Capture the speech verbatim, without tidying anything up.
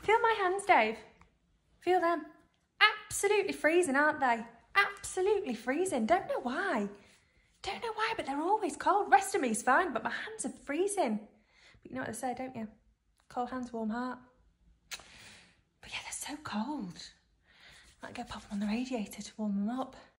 Feel my hands, Dave. Feel them. Absolutely freezing, aren't they? Absolutely freezing. Don't know why. Don't know why, but they're always cold. Rest of me's fine, but my hands are freezing. But you know what they say, don't you? Cold hands, warm heart. But yeah, they're so cold. Might go pop them on the radiator to warm them up.